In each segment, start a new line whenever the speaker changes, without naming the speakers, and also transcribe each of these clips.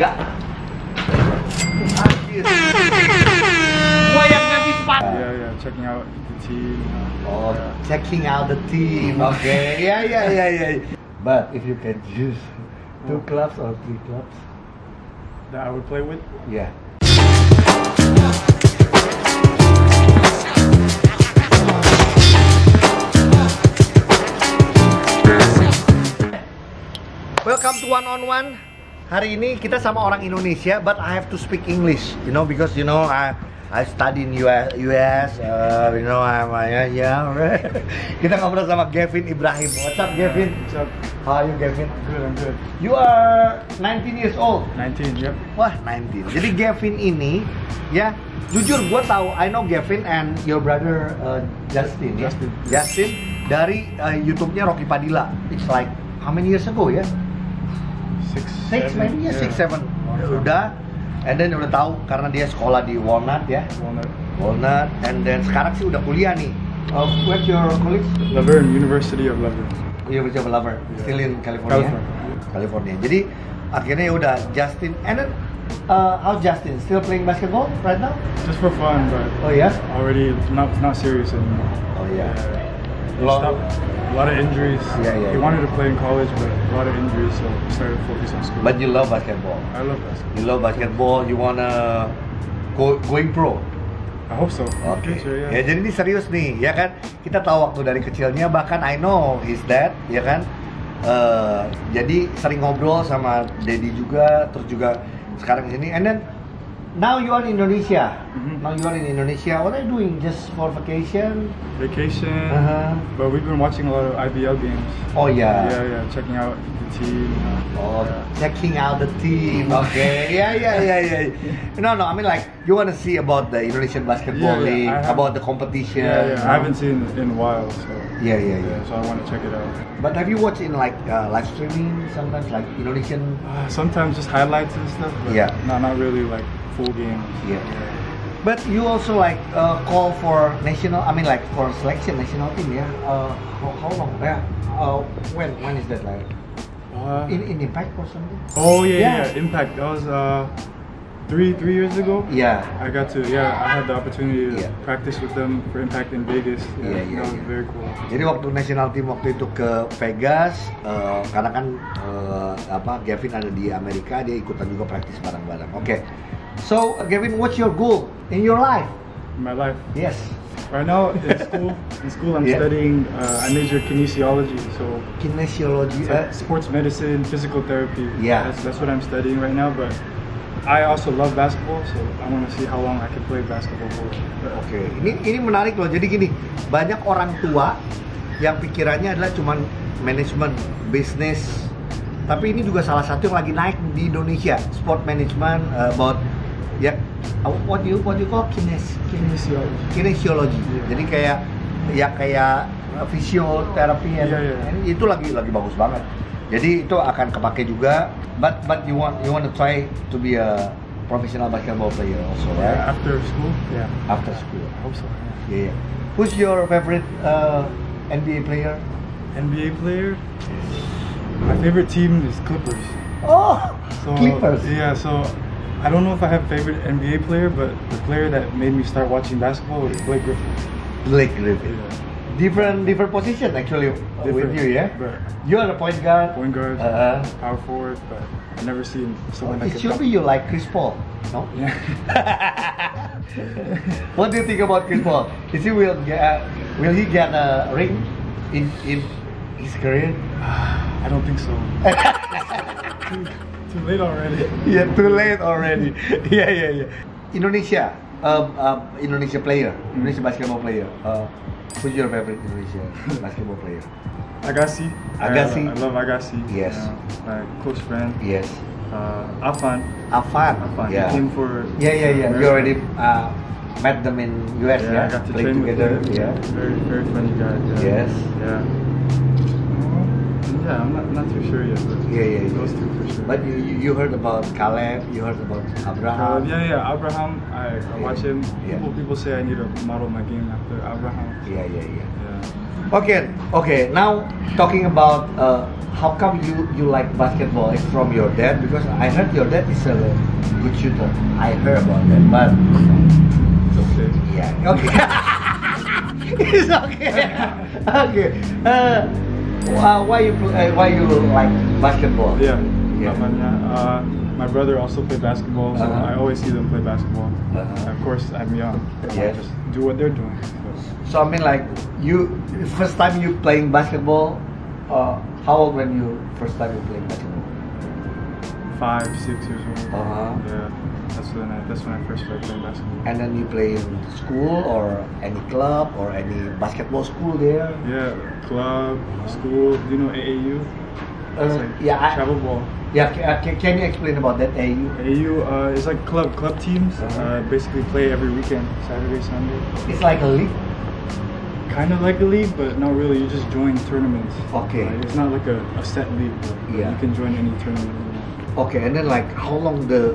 Enggak. Anjir. Gua yang ganti sepatu.
Yeah, checking out the team.
Oh, checking out the team. Okay. Yeah. But if you can choose 2 clubs or 3 clubs
that I would play with?
Yeah. Welcome to One on One. Hari ini kita sama orang Indonesia, but I have to speak English, because I study in US, Kita ngobrol sama Gavin Ibrahim. What's up, Gavin?
What's up?
How are you, Gavin?
Good, I'm good.
You are 19 years old.
19, yep.
Wah, 19. Jadi Gavin ini, ya, jujur gue tahu, I know Gavin and your brother Justin. Dari YouTube-nya Rocky Padilla. It's like how many years ago ya? 6, maybe ya, 6, 7. Udah, and then udah tahu karena dia sekolah di Walnut ya. Walnut, and then sekarang sih udah kuliah nih. Where's your college?
Laverne, University of Laverne.
University of Laverne, still in California. California. Jadi akhirnya ya udah Justin, and then how's Justin? Still playing basketball right now?
Just for fun, but already not serious anymore.
Oh yeah.
A lot of injuries. He wanted to play in college, but a lot of injuries, so he started to focus on school.
But you love basketball.
I love basketball.
You love basketball. You wanna going pro?
I hope so.
Oke.
Sure, yeah.
Ya jadi ini serius nih, ya kan? Kita tahu waktu dari kecilnya, bahkan I know his dad, ya kan? Jadi sering ngobrol sama Daddy juga, terus juga sekarang di sini. And then now you are in Indonesia. Now you are in Indonesia. What are you doing? Just for vacation?
Vacation. But we've been watching a lot of IBL games.
Oh yeah.
Yeah. Checking out the team.
Oh, checking out the team. Okay. Yeah. No. I mean, like, you want to see about the Indonesian basketball league, about the competition.
Yeah. I haven't seen it in a while, so.
Yeah.
So I want to check it out.
But have you watched in like live streaming sometimes, like Indonesian?
Sometimes just highlights and stuff. But not really like full games.
Yeah. But you also like call for national. I mean, like for selection national team. Yeah. How long? Yeah. When is that like? In Impact or something?
Oh yeah. Impact. That was 3 years ago.
Yeah.
I had the opportunity to practice with them for Impact in Vegas. That was very cool.
Jadi waktu national team waktu itu ke Vegas, karena kan Gavin ada di Amerika, dia ikutan juga praktis bareng-bareng. Okay. So Gavin, what's your goal in your life?
In my life?
Yes.
Right now in school I'm studying, I major kinesiology, so
kinesiology,
sports medicine, physical therapy.
Yeah.
That's what I'm studying right now, but I also love basketball, so I want to see how long I can play basketball for.
Oke, ini menarik loh. Jadi gini, banyak orang tua yang pikirannya adalah cuman manajemen, bisnis. Tapi ini juga salah satu yang lagi naik di Indonesia, sport management, about what you call kinesiology. Jadi kayak fisioterapi, itu lagi bagus banget. Jadi itu akan kepake juga. But you want to try to be a professional basketball player also, right?
After school. Yeah.
After school.
I hope so.
Yeah. Who's your favorite NBA player?
NBA player? My favorite team is Clippers.
Oh, Clippers.
Yeah, so I don't know if I have a favorite NBA player, but the player that made me start watching basketball was Blake Griffin.
Blake Griffin.
Yeah.
Different position actually with you, yeah?
But
you are a point guard.
Point guard, power forward, but I've never seen someone that
it should be you like Chris Paul, no?
Yeah.
What do you think about Chris Paul? Will he get a ring in his career?
I don't think so. Too late already.
Yeah, too late already. Yeah. Indonesia, Indonesia player, Indonesia basketball player. Who's your favorite Indonesia basketball player?
Agassi. I love Agassi.
Yes.
My close friend.
Yes.
Afan.
Yeah.
He came for.
Yeah. You already met them in US.
I got to train together.
Yeah.
Very funny guy.
Yeah. Yes.
Yeah. Yeah, I'm not too sure yet. But those two for sure.
But you heard about Caleb, you heard about Abraham.
Abraham. I watch him. People say I need to model my game after Abraham.
Yeah. Okay. Now talking about how come you like basketball? It's from your dad because I heard your dad is a good shooter. I heard about that, but
It's okay.
yeah, okay. It's okay. Okay. Why you like basketball?
Yeah.
Yeah.
My brother also played basketball, so I always see them play basketball. Of course, I'm young.
Yes.
I just do what they're doing.
So I mean, like first time you playing basketball. How old when you first time you playing basketball?
5, 6 years old.
Uh-huh.
Yeah. That's when I first started playing basketball.
And then you play in school or any club or any basketball school there?
Yeah, club, school. Do you know AAU? It's like
Yeah,
travel ball.
Yeah, can you explain about that AU?
AAU is like club teams. Basically play every weekend, Saturday, Sunday.
It's like a league.
Kind of like a league, but not really. You just join tournaments.
Okay.
It's not like a set league. But
Yeah.
You can join any tournament. You want.
Okay, and then like how long the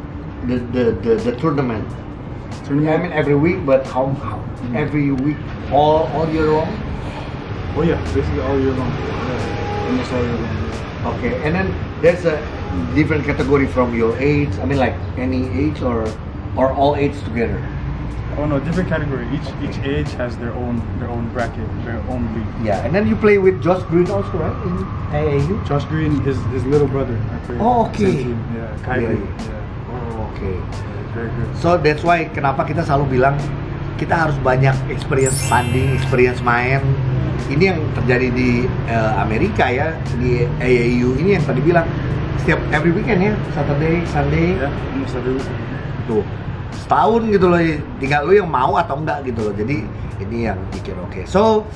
tournament?
Tournament.
I mean every week, but how every week all year long?
Oh yeah, basically all year long. Yeah, almost all year long.
Okay, and then there's a different category from your age. I mean like any age or all age together.
Oh no, different category. Each age has their own bracket, their own league.
Yeah, and then you play with Josh Green also, right? In AAU?
Josh Green, his little brother. I played
Oh,
on the same
okay.
team. Yeah, Kyrie.
Yeah.
Yeah.
Oh, okay.
Very good.
So that's why kenapa kita selalu bilang kita harus banyak experience tanding, experience main. Ini yang terjadi di Amerika ya, di AAU ini yang tadi bilang setiap every weekend ya, Saturday, Sunday.
Yeah, almost every week.
Tuh, setahun gitu loh, tinggal lu yang mau atau enggak gitu loh. Jadi ini yang bikin oke. So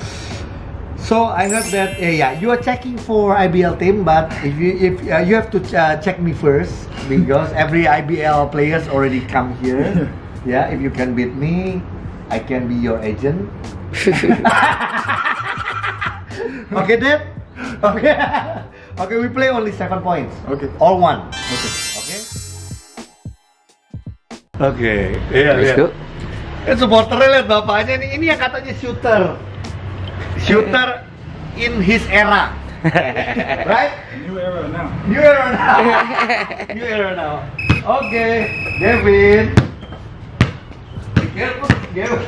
I heard that you are checking for IBL team, but if you have to check me first because every IBL players already come here. Yeah, if you can beat me, I can be your agent. Okay, Dad? Okay. Okay, we play only 7 points.
Okay.
All one.
Okay.
Okay. Okay. Iya,
Let's go.
Supporternya lihat bapaknya nih. Ini yang katanya shooter. Shooter in his era. Right?
New era now.
New era now. New era now. Okay, Gavin. Gavin.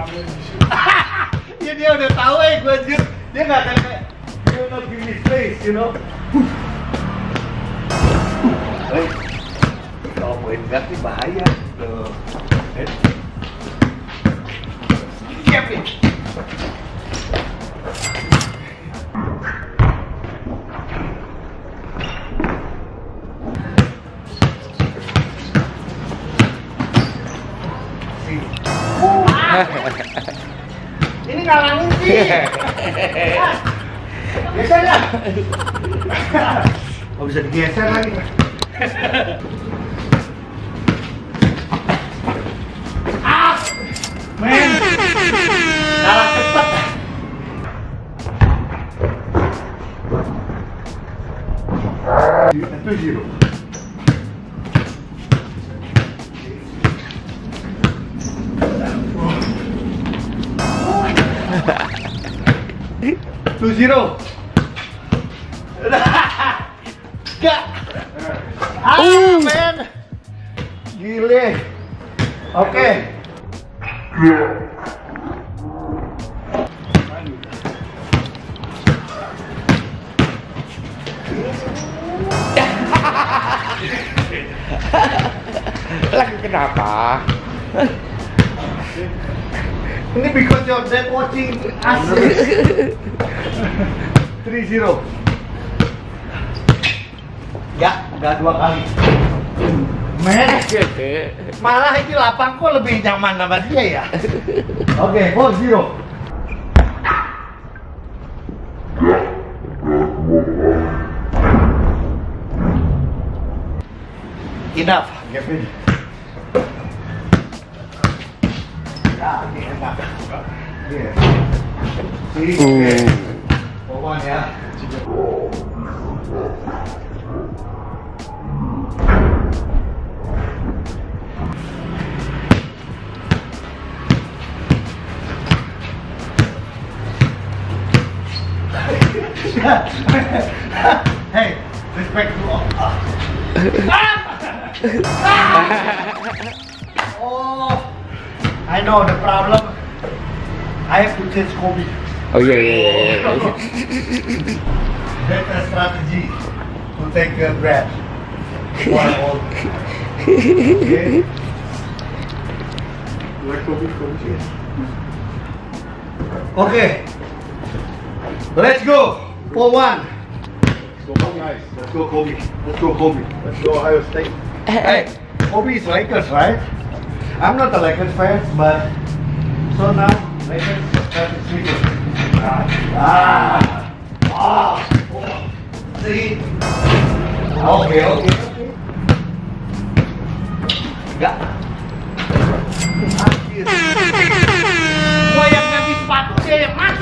Ya dia udah tahu gue shoot. Dia nggak akan kayak he will not give me space, you know. Kalau poin guard sih bahaya. Tuh. Gavin. Ini ngalangin sih. Geser ya. Oh bisa digeser lagi. Men. Kalah cepet. Itu zero. Two zero. Gak. Men. Gile. Oke.
Lagi kenapa?
Ini because your dad watching us. 3-0. Ya, udah 2 kali. Men, malah ini lapang kok lebih nyaman sama dia ya. Oke, 4-0. Enough, Gavin. Ya, ini enak. Iya. Oke. Pokoknya ya. Hey, respect to all. Oh, I know the problem. I have to change Kobe.
Oh iya.
That's a strategy to take a breath. Wow. Okay.
Like Kobe.
Okay. Let's go. Pull one.
Nice.
Let's go Kobe. Let's go Kobe.
Let's go Ohio State.
Hey, Kobe is Lakers, right? I'm not a Lakers fan, but so now Lakers versus Lakers. See? Okay. Enggak. Gua yang ganti sepatu dia yang masuk.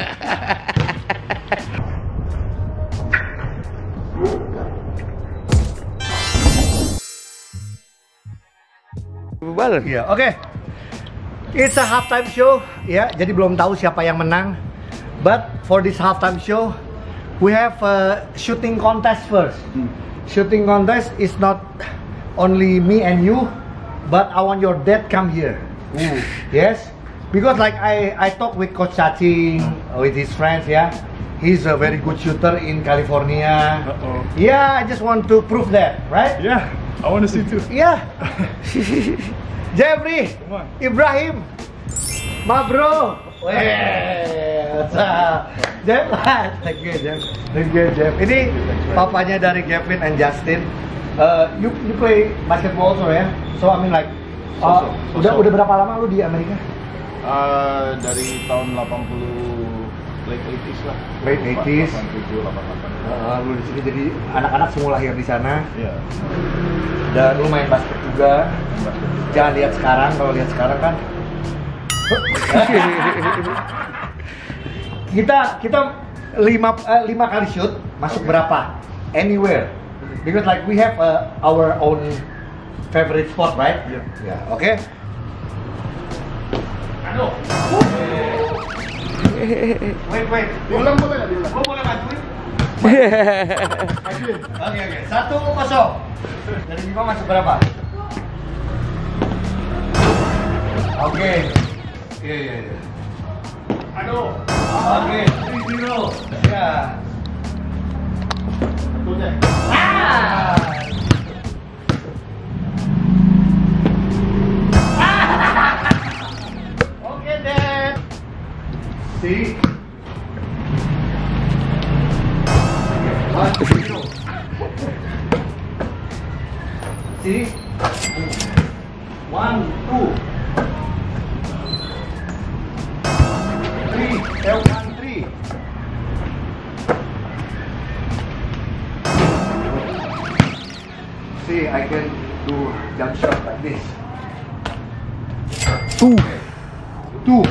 Balik.
Iya, oke. It's a halftime show, ya. Jadi belum tahu siapa yang menang. But for this halftime show, we have a shooting contest first. Shooting contest is not only me and you, but I want your dad come here. Yes, because like I talk with Coach Cacing, with his friends, yeah. He's a very good shooter in California. Yeah, I just want to prove that, right?
Yeah, I want to see too.
Yeah. Jeffrey,
Come on.
Ibrahim, my bro. What's up? Jeff, thank you, Jeff. Ini papanya dari Gavin and Justin. You play basketball also ya? So I mean like, udah berapa lama lu di Amerika?
Dari tahun 80 late 80s lah.
Late 80s.
87, 88.
Lu di sini jadi anak-anak semua lahir di sana.
Iya.
Dan lu main basket juga. Jangan lihat sekarang, kalau lihat sekarang kan kita 5 kali shoot masuk berapa? Anywhere. Because like we have our own favorite sport, right?
Yeah.
Yeah, okay. Aduh. Wait.
Diulang boleh nggak diulang?
Gua boleh majuin? Oke. 1-0. Dari 5 masuk berapa? Oke. Iya. Aduh. Oke, 3-0. Ya.
Betulnya.
Oke, Dad. See? 1-0. See? 1, 2. 3. See, I can do jump shot like this. 2. Oh,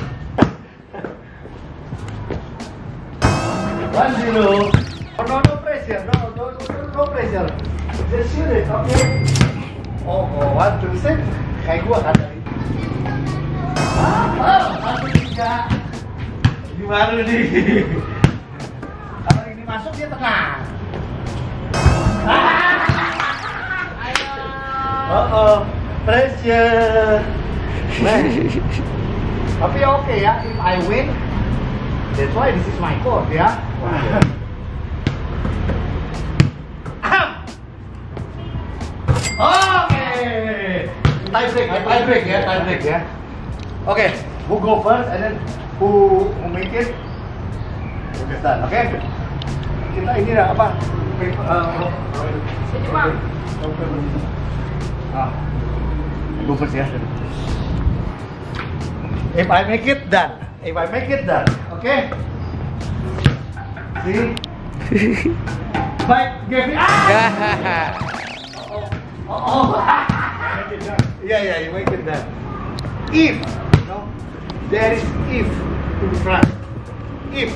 1-0. No pressure. No pressure. Just shoot it, okay? Oh, 1, 2, 6. Kayak gua kan tadi. 1, 3. Gimana nih? Kalau ini masuk dia tenang. Pressure. Tapi oke ya, if I win, that's why this is my court ya. Oke. Tie break ya. Oke, who go first and then who make it? Done, oke? Kita ini apa? Go first ya. If I make it done, okay? See? Baik, Gavin. Yeah, you make it done. If, there is if in front. If.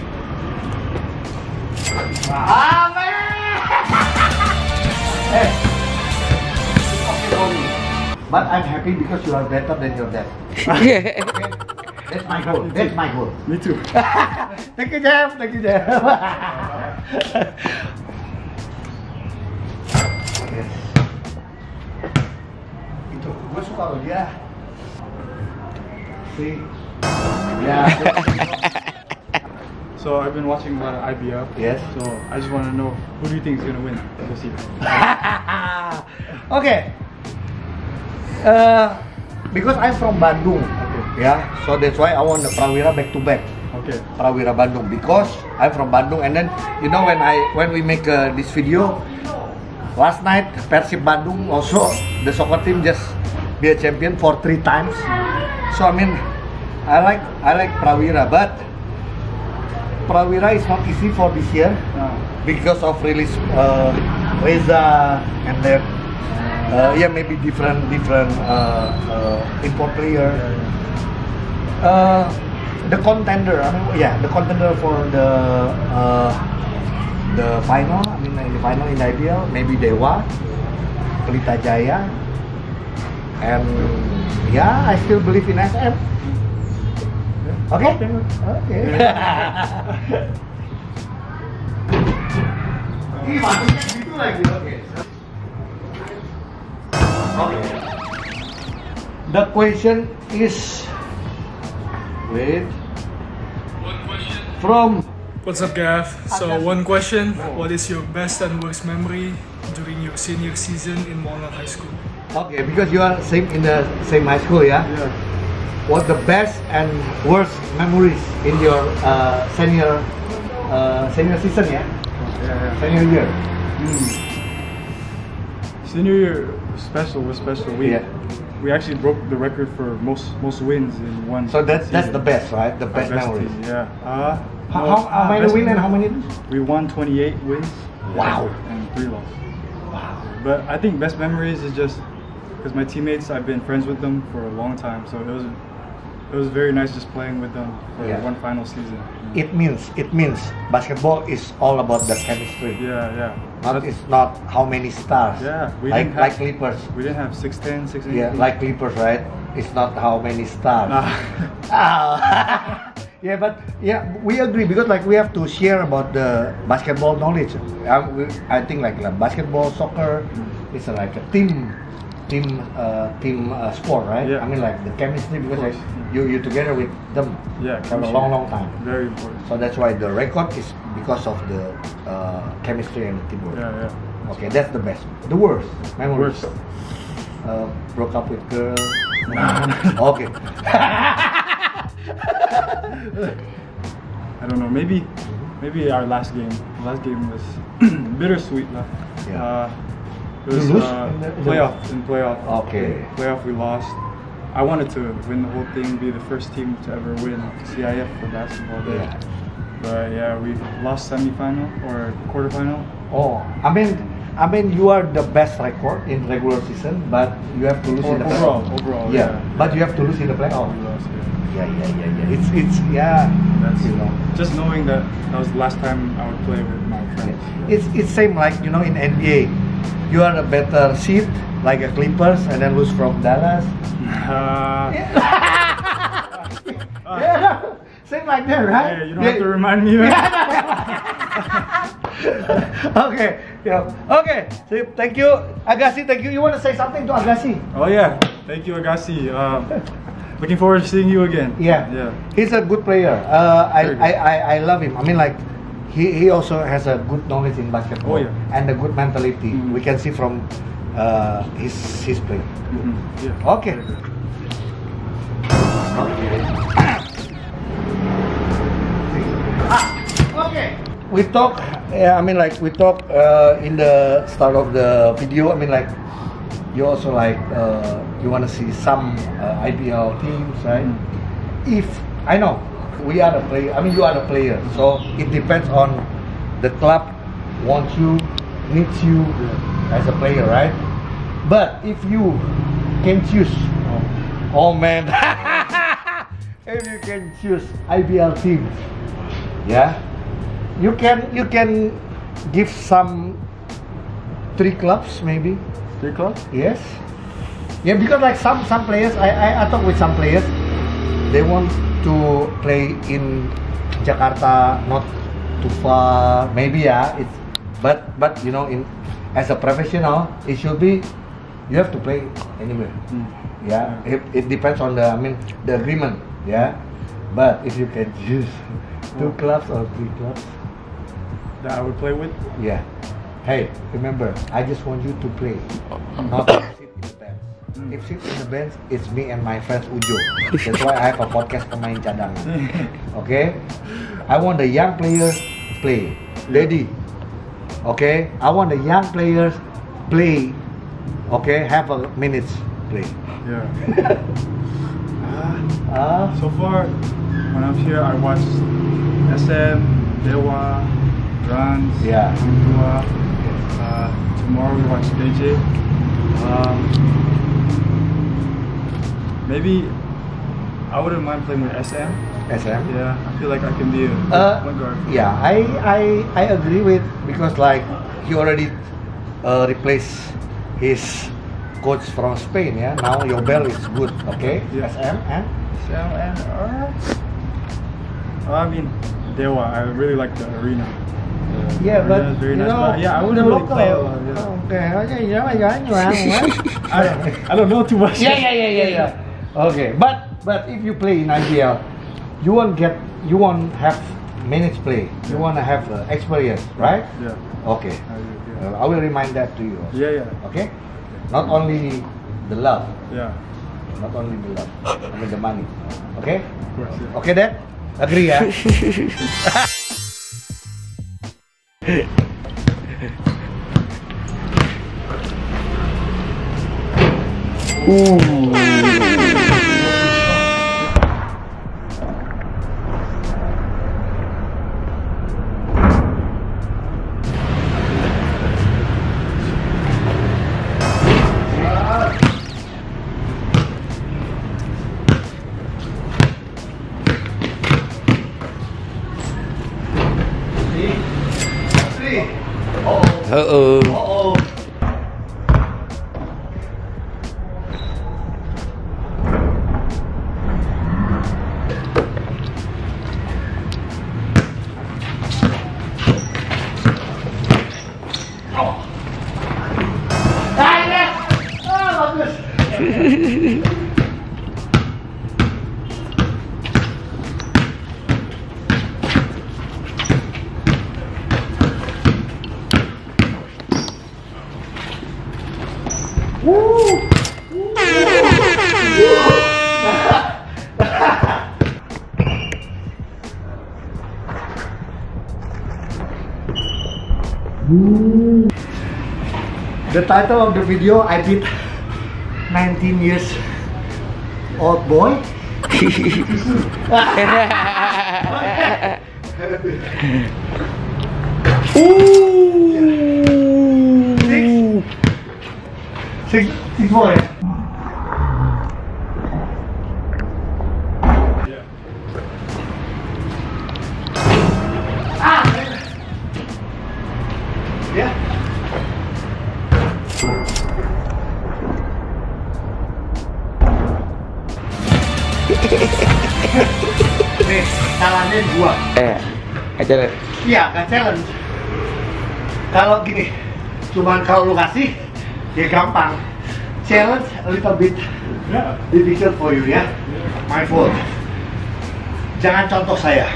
Hey, it's okay for me. But I'm happy because you are better than your dad. Okay? That's my goal.
Me too.
Thank you, Jeff. Yes. Itu, gue suka loh dia. See? Yeah.
So I've been watching a lot of IBF.
Yes.
So I just want to know, who do you think is gonna win this season?
Okay. Because I'm from Bandung.
Okay.
Yeah. So that's why I want the Prawira back to back.
Okay.
Prawira Bandung, because I'm from Bandung, and then you know when we make this video last night, Persib Bandung also, the soccer team just be a champion for 3 times. So I mean, I like Prawira, but Prawira is not easy for this year because of release Reza, and then yeah, maybe different import player. The contender, I mean, yeah, the contender for the final. I mean, in the final in the IPL, maybe Dewa, Pelita Jaya, and yeah, I still believe in SM. Okay. Okay. Gitu lagi. Okay. Okay. The question is, wait.
One question.
From.
What's up, Gav? So, one question. What is your best and worst memory during your senior season in Walnut High School?
Okay, because you are in the same high school, yeah?
Yeah.
What the best and worst memories in your senior season, yeah?
Yeah.
Senior year.
Senior year was special.
Yeah.
We actually broke the record for most wins in one.
So that's
season.
the best, right? The
Our
best memories.
team, yeah.
How many win and how many lose?
We won 28 wins.
Wow.
And 3 losses.
Wow.
But I think best memories is just because my teammates, I've been friends with them for a long time, so it was very nice just playing with them for one final season.
It means basketball is all about the chemistry.
Yeah.
It's not how many stars.
Yeah,
like Clippers.
We didn't have 6'10", 6'8".
Yeah, like Clippers, right? It's not how many stars. Yeah, but yeah, we agree because like we have to share about the basketball knowledge. I think like basketball, soccer, it's like a team sport, right?
Yeah.
I mean like the chemistry because like, you together with them for a long time.
Very important.
So that's why the record is because of the chemistry and the teamwork.
Yeah.
Okay, that's the best. The worst memories.
Worst.
Broke up with girl. Okay.
I don't know. Maybe our last game. The last game was bittersweet.
Yeah.
It was
You lose?
playoff.
Okay.
Playoff we lost. I wanted to win the whole thing, be the first team to ever win CIF for basketball there.
Yeah.
But yeah, we lost semifinal or quarterfinal.
Oh, I mean, you are the best record in regular season, but you have to lose in the playoff.
Overall,
yeah. But you have to lose in the playoff.
We lost,
Yeah. It's yeah.
That's,
you know.
just knowing that was the last time I would play with my friends.
It's same like in NBA. You are a better seed like a Clippers and then lose from Dallas. Yeah, same like that, right?
Hey, you don't have to remind me.
Okay, yeah. Okay. So, thank you, Agassi. Thank you. You want to say something to Agassi?
Oh yeah, thank you, Agassi. Looking forward to seeing you again.
Yeah. He's a good player. I love him. I mean, like, he also has a good knowledge in basketball and a good mentality. We can see from his play.
Yeah.
Okay. Okay. We talk. I mean, like we talk in the start of the video. I mean, like you also like you want to see some IPL teams, right? If I know we are a player. I mean, you are a player, so it depends on the club wants you, needs you as a player, right? But if you can choose, oh man, if you can choose IPL teams, yeah, you can give some 3 clubs maybe.
3 clubs?
Yes. Yeah, because like some players, I talk with some players, they want to play in Jakarta, not too far. Maybe it's but you know, as a professional, it should be you have to play anywhere. Yeah, it depends on the the agreement. Yeah, but if you can choose 2 clubs or 3 clubs
that I would play with.
Yeah. Hey, remember, I just want you to play, not to sit in the bench. If sit in the bench, it's me and my friends Ujo. That's why I have a podcast pemain cadangan. Okay? I want the young players play. Ready? Okay? I want the young players play. Okay? Have a minutes play.
Yeah. So far, when I'm here, I watched SM, Dewa, Rans,
Yeah.
Hangtua. Tomorrow we watch DJ. Maybe I wouldn't mind playing with SM.
SM?
Yeah, I feel like I can be a point guard.
Yeah, I agree with, because like he already replaced his coach from Spain. Yeah, now Yobel is good. Okay,
Yeah.
SM and
I mean, Dewa. I really like the arena.
yeah, but
Arena is very
you
nice,
know,
but yeah, I
the
wouldn't really
local.
play a lot. Yeah.
Okay,
I don't know too much.
yeah. Okay, but if you play in IPL, you won't have minutes play. You want to have experience, right?
Yeah.
Okay.
Yeah.
I will remind that to you. Also.
Yeah.
Okay? Not only the love,
Yeah.
not only the love, I mean the money. Okay?
Of course. Yeah.
Okay, Dad? Agree, ya? Oh. The title of the video, I beat 19 years old boy. Six boy. Yeah. Nih, salahnya gua.
Aja.
Iya, nggak challenge. Kalau gini, cuman kalau lu kasih, ya gampang. Challenge a little bit difficult for you ya. My fault. Jangan contoh saya.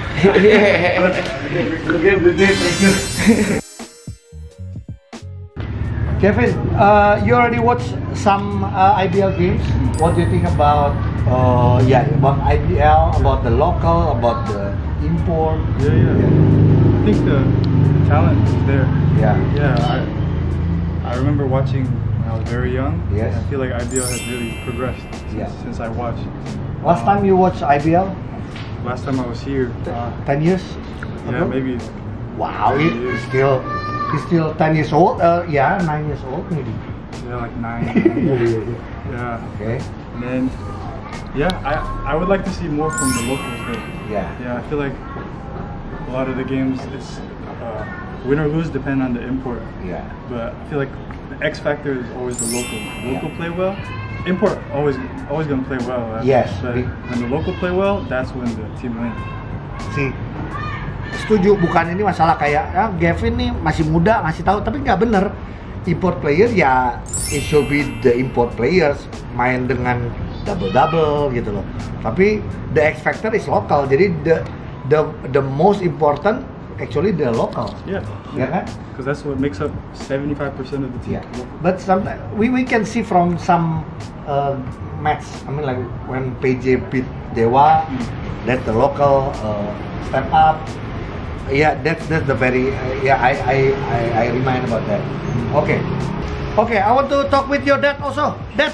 Kevin, you already watched some IBL games. What do you think about about IBL, about the local, about the import?
Yeah. I think the talent is there.
Yeah.
Yeah, I remember watching when I was very young.
Yes.
I feel like IBL has really progressed since I watched.
Last time you watched IBL?
Last time I was here.
10 years?
Yeah,
ago?
maybe.
Wow,
10 years.
he's still 10 years old. 9 years old maybe.
Yeah, like 9. Yeah.
Okay.
And then, yeah, I would like to see more from the locals though.
Yeah.
Yeah, I feel like a lot of the games, it's win or lose depend on the import.
Yeah.
But I feel like the X factor is always the local. Local play well. Import always gonna play well. Right?
Yes.
But when the local play well, that's when the team wins.
See, setuju. Bukan ini masalah kayak Gavin nih masih muda ngasih tahu, tapi nggak bener. Import player ya, it should be the import players main dengan double gitu loh. Tapi the X factor is local. Jadi the most important actually the local.
Yeah.
Ya kan?
Because that's what makes up 75% of the team.
Yeah. But sometimes we can see from some match. I mean like when PJ beat Dewa, that's the local step up. Yeah, that's the very I remind about that. Okay, I want to talk with your dad also. Dad.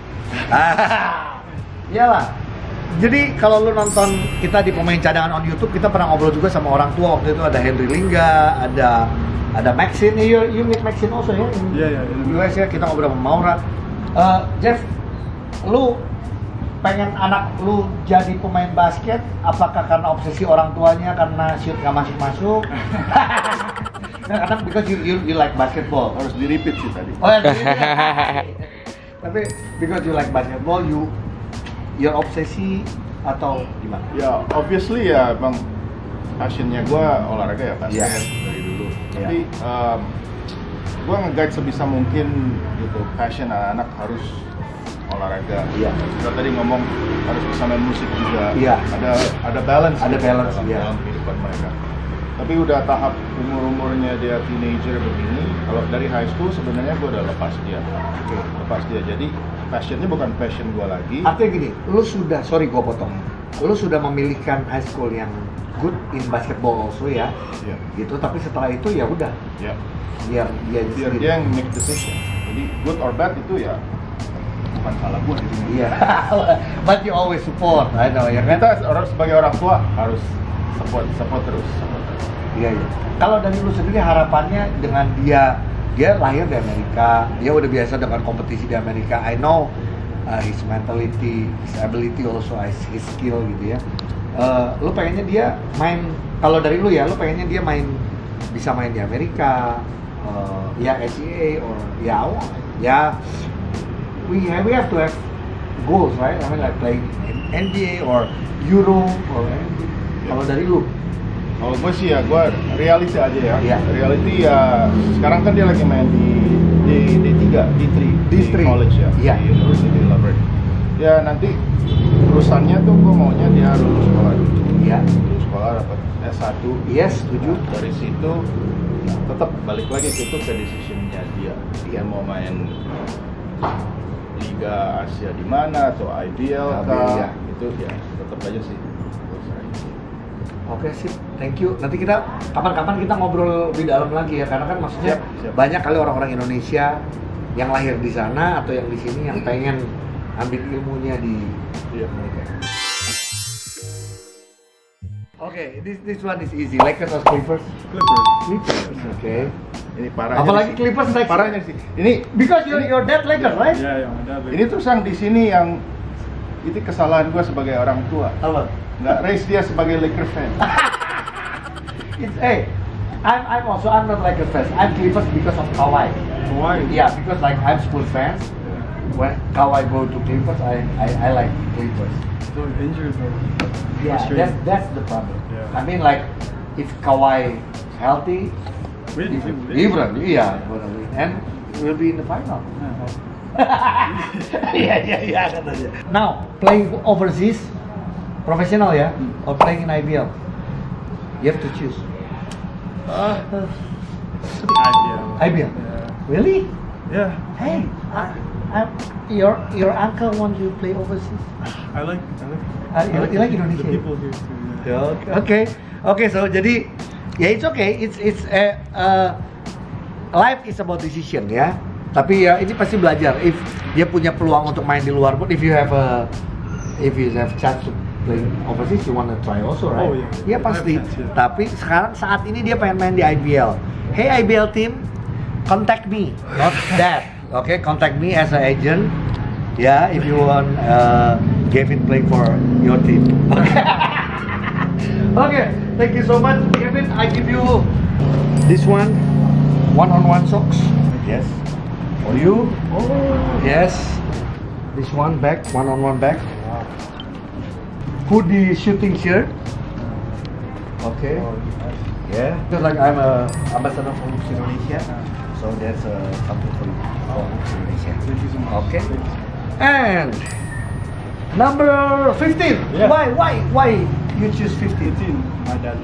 Iyalah. Jadi kalau lu nonton kita di pemain cadangan on YouTube, kita pernah ngobrol juga sama orang tua waktu itu. Ada Henry Lingga, ada Maxine. You meet Maxine also ya?
Yeah.
In US ya, kita ngobrol sama Maura. Jeff, lu pengen anak lu jadi pemain basket? Apakah karena obsesi orang tuanya, karena shoot nggak masuk? Nah, karena because you like basketball.
Harus di-repeat sih tadi.
Oh ya. Tapi because you like basketball, your obsesi atau gimana?
Ya, obviously ya bang, passionnya gue olahraga ya basket dari dulu. Tapi gue nge-guide sebisa mungkin gitu, passion anak-anak harus olahraga.
Iya.
Kita tadi ngomong harus bisa main musik juga.
Iya.
Ada balance.
Ada balance, iya.
dalam kehidupan mereka. Tapi udah tahap umurnya dia teenager begini. Kalau dari high school sebenarnya gue udah lepas dia. Lepas dia. Jadi passionnya bukan passion gue lagi.
Artinya gini, lu sudah, sorry gue potong. Lu sudah memilihkan high school yang good in basketball also ya.
Iya.
Gitu. Tapi setelah itu ya udah.
Ya.
Biar
Dia yang make decision. Jadi good or bad itu ya bukan salah gue di sini.
Iya. But you always support, I know ya kan?
Kita sebagai orang tua harus support terus.
Iya. Kalau dari lu sendiri harapannya dengan dia lahir di Amerika, dia udah biasa dengan kompetisi di Amerika. I know his mentality, his ability also, his skill gitu ya. Lu pengennya dia main, kalau dari lu ya, lu pengennya dia bisa main di Amerika, ya NCAA or ya we have to have goals, right? I mean like playing in NBA or Euro or anything. Kalau dari lu?
Kalau gue sih ya, gue reality aja ya.
Iya.
Reality ya, sekarang kan dia lagi main di D3 college ya,
Iya.
di University of Laverne. Ya nanti urusannya tuh gue maunya dia lulus sekolah dulu.
Iya.
Lulus sekolah dapat S1.
Yes, setuju.
Dari situ tetap balik lagi itu ke decisionnya dia. Dia mau main Liga Asia di mana atau IBL kah?
Iya.
Itu ya tetap aja sih.
Oke sip, thank you. Nanti kita kapan-kapan kita ngobrol lebih dalam lagi ya, karena kan maksudnya
Siap.
banyak kali orang-orang Indonesia yang lahir di sana atau yang di sini yang pengen ambil ilmunya di Amerika. Oke, this one is easy. Lakers or Clippers? Clippers. Oke.
Ini parahnya.
Apalagi
sih.
Clippers next.
Parahnya sih. Ini
Because your dad Lakers, right?
Yeah, my dad.
ini terus yang di sini yang itu kesalahan gue sebagai orang tua.
Apa?
Nggak raise dia sebagai Lakers fan.
I'm not Lakers fan. I'm Clippers because of Kawhi.
Why?
Yeah, because like I'm Spurs fans. When Kawhi go to Clippers, I like Clippers.
So injured though.
Yeah,
Frustrating.
that's the problem.
Yeah.
I mean like if Kawhi healthy,
Win.
yeah, and we'll be in the final. Yeah. Now playing overseas, professional ya, or playing in IBL, you have to choose. IBL.
Yeah.
Really?
Yeah.
Hey, your uncle wants you to play overseas.
I like
You like Indonesia?
The people here too. Yeah.
Okay. So jadi ya it's okay. It's life is about decision ya. Tapi ya ini pasti belajar. If dia punya peluang untuk main di luar pun, if you have chance to play overseas, you wanna try also, right?
Oh, yeah.
Ya pasti.
Chance, yeah.
Tapi sekarang saat ini dia pengen main di IBL. Hey IBL team, contact me, not that. Okay, contact me as an agent. Yeah, if you want Gavin playing for your team. Okay, thank you so much, Gavin. I give you this one-on-one socks. Yes. For you. Oh. Yes. This one back, one-on-one back. Hoodie shooting shirt. Okay.
Oh,
Yeah. Because like I'm a ambassador for Hoops Indonesia, so that's something for you for Hoops Indonesia.
Thank you so much.
Okay.
Thank you.
And number 15.
Yeah.
Why you choose 15?
15, my dad.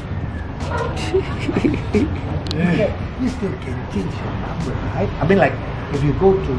Yeah. You still can change your number, right? I mean, like if you go to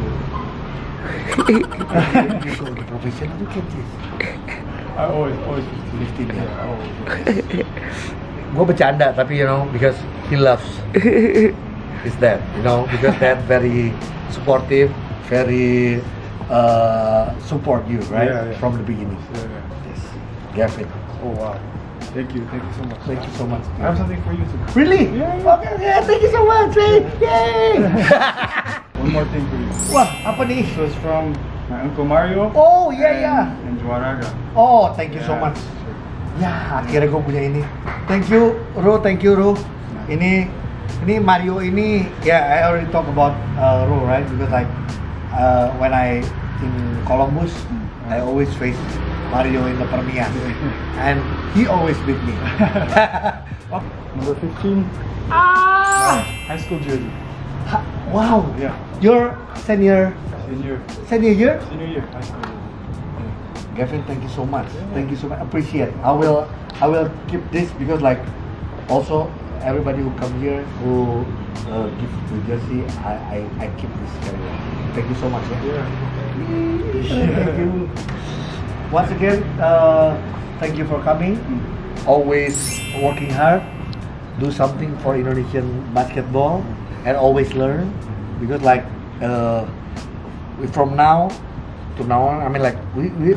you go to professional, you can change.
I always
15 ya.
Yeah, always.
Gue bercanda tapi because he loves his dad, because dad very supportive, very support you, right?
Yeah.
From the beginning.
Yeah.
Yes. Gavin.
Oh wow. Thank you so much.
Thank you so much.
I have something for you too.
Really?
Yeah.
Okay, yeah, thank you so much. Yay!
One more thing for you.
Wah, apa nih?
So it's from my uncle Mario.
Oh, yeah.
And Juaraga.
Oh, thank you so
Yeah,
much.
sure.
Ya, akhirnya gue punya ini. Thank you, Ru. Ini Mario ini, I already talk about Ru, right? Because like when I in Columbus, I always face Mario in the Permian, and he always beat me.
Number 15. High school jersey.
Wow.
Yeah.
Your senior
Senior
year?
year. High school jersey.
Gavin, thank you so much. Thank you so much. Appreciate. I will keep this because like also everybody who come here who give the jersey, I keep this very well. Thank you so much.
Yeah.
Thank you. Once again, thank you for coming. Always working hard. Do something for Indonesian basketball and always learn because like from now to now on, I mean like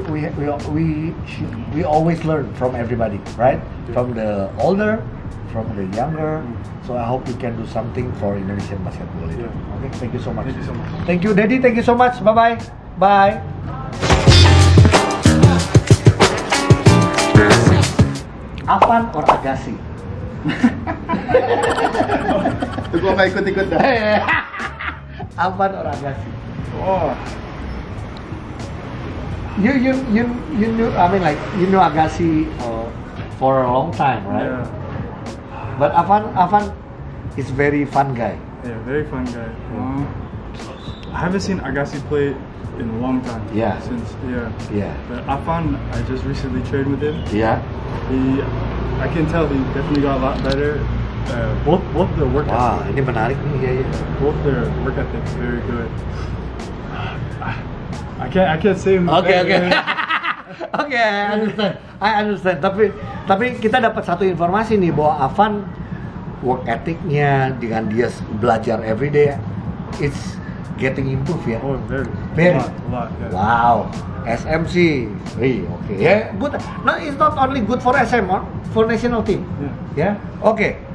we always learn from everybody, right? From the older, from the younger. So I hope we can do something for Indonesian basketball.
Yeah.
Okay, thank you so much.
Thank you so much.
Thank you, Daddy. Thank you so much. Bye. Avan or Agassi?
Itu gua nggak ikut-ikut dah.
Avan or Agassi?
Oh.
You knew, I mean like you know Agassi for a long time, right?
Yeah.
But Avan is very fun guy.
Yeah, very fun guy. I haven't seen Agassi play in a long time.
Yeah. Yeah.
But Afan, I just recently trained with him.
Yeah.
I can tell he definitely got a lot better. Both the work
Wah,
ethic.
ini menarik nih ya.
Both their work ethic very good. I can't say.
Oke. Oke, I understand. Tapi kita dapat satu informasi nih bahwa Avan work ethicnya dengan dia belajar everyday, it's getting improve ya.
Oh,
Very.
A lot. Yeah.
Wow, SMC, okay. Yeah, good. No, it's not only good for SM, for national team.
Yeah.
Yeah, okay.